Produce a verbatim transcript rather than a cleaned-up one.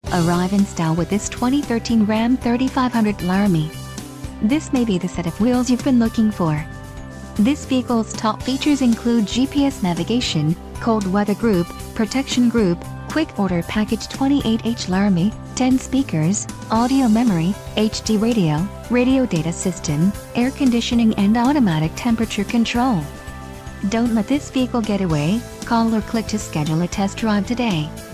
Arrive in style with this twenty thirteen Ram thirty-five hundred Laramie. This may be the set of wheels you've been looking for. This vehicle's top features include G P S navigation, cold weather group, protection group, quick order package twenty-eight H Laramie, ten speakers, audio memory, H D radio, radio data system, air conditioning and automatic temperature control. Don't let this vehicle get away. Call or click to schedule a test drive today.